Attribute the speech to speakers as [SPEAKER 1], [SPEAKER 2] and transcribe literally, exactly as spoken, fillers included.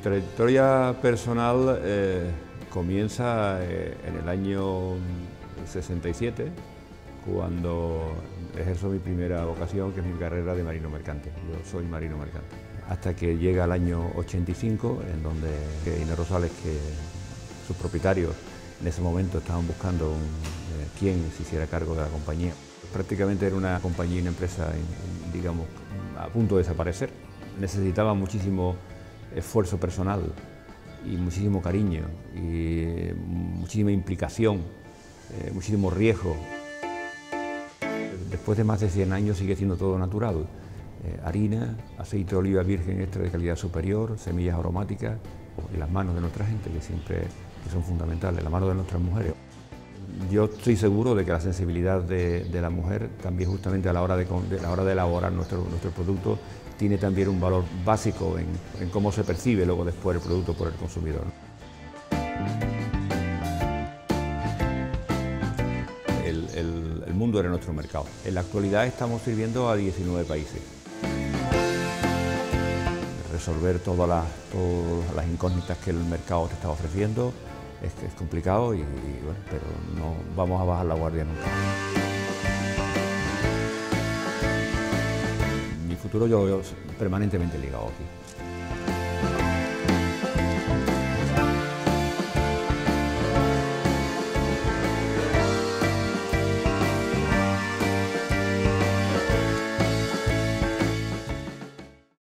[SPEAKER 1] trayectoria personal eh, comienza eh, en el año sesenta y siete, cuando ejerzo mi primera vocación, que es mi carrera de marino mercante. Yo soy marino mercante. Hasta que llega el año ochenta y cinco, en donde Inés Rosales, que sus propietarios en ese momento estaban buscando un, eh, quién se hiciera cargo de la compañía. Prácticamente era una compañía y una empresa, digamos, a punto de desaparecer. Necesitaba muchísimo esfuerzo personal y muchísimo cariño y muchísima implicación, eh, muchísimo riesgo. Después de más de cien años sigue siendo todo natural. Eh, harina, aceite de oliva virgen extra de calidad superior, semillas aromáticas y las manos de nuestra gente, que siempre que son fundamentales, las manos de nuestras mujeres. Yo estoy seguro de que la sensibilidad de, de la mujer también justamente a la hora de, de, la hora de elaborar nuestro, nuestro producto tiene también un valor básico en, en cómo se percibe luego después el producto por el consumidor. El, el, el mundo era nuestro mercado. En la actualidad estamos sirviendo a diecinueve países. Resolver todas las, todas las incógnitas que el mercado te está ofreciendo es, es complicado, y, y bueno, pero no vamos a bajar la guardia nunca. Mi futuro yo, yo permanentemente ligado aquí.